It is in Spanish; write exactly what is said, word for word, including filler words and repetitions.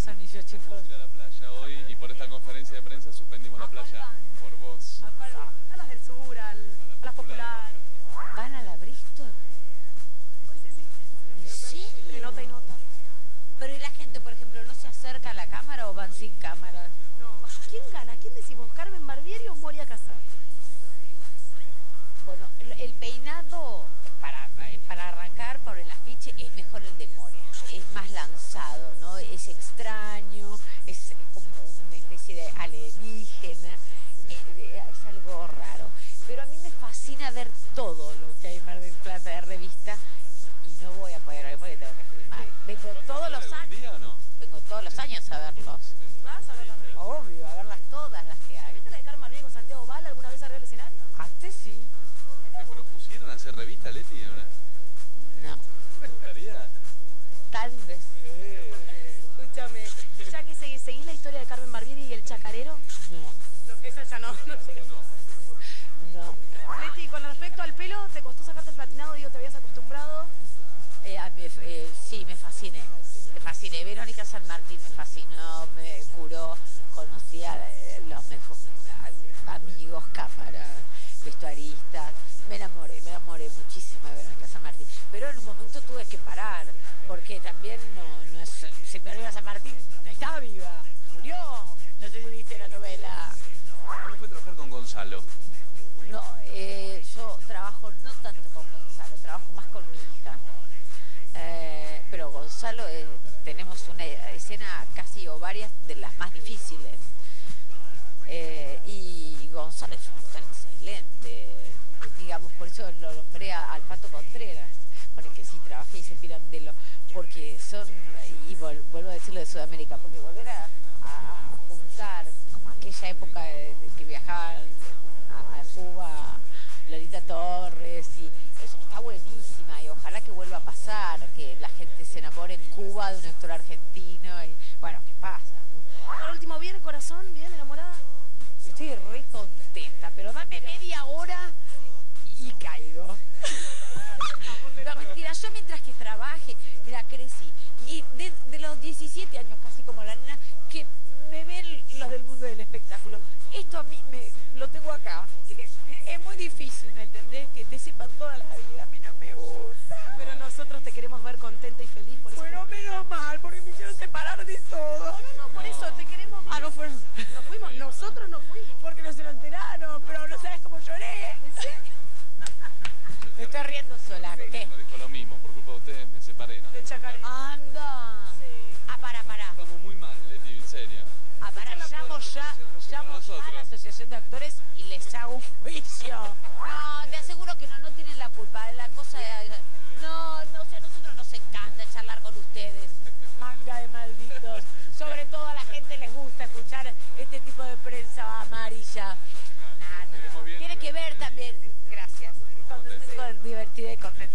anillos, chicos? Vamos a ir a la playa hoy y por esta conferencia de prensa suspendimos la playa por vos. ¿A, cuál va? A las del sur, al, A la a las popular. populares. ¿Van a la Bristol? Pues sí, sí. ¿En serio? De nota y nota. Pero ¿y la gente, por ejemplo, no se acerca a la cámara o van sin cámara? No, ¿quién gana? ¿Quién decimos? ¿Carmen Barbieri o Moria Kazan? Bueno, el, el peinado, para, para arrancar por el afiche, es mejor el de Moria. Es más lanzado, ¿no? Es extraño, es como una especie de alienígena, eh, es algo raro. Pero a mí me fascina ver todo lo que hay en Mar del Plata de revista y no voy a poder ver porque tengo que filmar. Vengo todos los años. ¿Algún día o no? Vengo todos los años a verlos. ¿Vas a ver la revista? Obvio, a verlas todas las que hay. ¿Viste la de Carmen Barbieri con Santiago Val alguna vez arriba del escenario? Antes sí. ¿Te propusieron hacer revista, Leti? ¿O no? No. ¿Te gustaría? Tal vez. Escúchame, ¿y ya que seguís, seguís la historia de Carmen Barbieri y el chacarero? No. No, esa ya no, no llega. No. Leti, con respecto al pelo, ¿te costó sacarte el platinado? Digo, ¿te habías acostumbrado? Eh, a mí, eh, sí, me fasciné. Me fasciné. Verónica San Martín me fascinó, me curó. Conocí a eh, los mejores amigos, cámaras, vestuaristas. Me enamoré, me enamoré muchísimo de Verónica San Martín. Pero en un momento tuve que parar, porque también no, no es... Si Verónica San Martín no estaba viva, murió. No sé si viste la novela. ¿Cómo fue trabajar con Gonzalo? No, eh, yo trabajo no tanto con Gonzalo, trabajo más con mi hija. Eh, pero Gonzalo, eh, tenemos una escena casi o varias de las más difíciles. Eh, y Gonzalo es un actor excelente. Digamos, por eso lo nombré a, al Pato Contreras, con el que sí trabajé, y hice Pirandello, porque son, y vol, vuelvo a decirlo de Sudamérica, porque volver a, a, a juntar, como aquella época de, de que viajaban a, a Cuba, Lolita Torres, y eso está buenísima, y ojalá que vuelva a pasar, que la gente se enamore en Cuba de un actor argentino, y bueno, ¿qué pasa? ¿No? Por último, ¿bien el corazón? ¿Bien enamorada? Estoy re contenta, pero dame media hora y caigo. No, mentira, yo mientras que trabaje, mira, crecí. Y de, de los diecisiete años, casi como la nena, que me ven los del mundo del espectáculo. Esto a mí me, lo tengo acá. Es muy difícil, ¿me entendés? Que te sepan toda la vida, a mí no me gusta. Pero nosotros te queremos ver contenta y feliz. Por eso Bueno, menos mal, porque me hicieron separar de todo. no, por eso te queremos ver. Ah, no fueron. Nos fuimos, nosotros nos fuimos. Porque no se lo enteraron, pero no sabes cómo lloré. Me estoy riendo sola. ¿Qué? No dijo lo mismo, por culpa de ustedes me separé, ¿no? De chacarero. Anda. Sí. Ah, para, para. Estamos muy mal, Leti, en serio. Ah, para, llamo ya, llamo ya a la Asociación de Actores y les hago un juicio. No, te aseguro que no, no tienen la culpa de la cosa de... No, no sé, a nosotros nos encanta charlar con ustedes. Manga de malditos. Sobre todo a la gente les gusta escuchar este tipo de prensa amarilla. Nah, no. Veremos bien. Tiene que ver también. Gracias. Con, con divertida y contenta.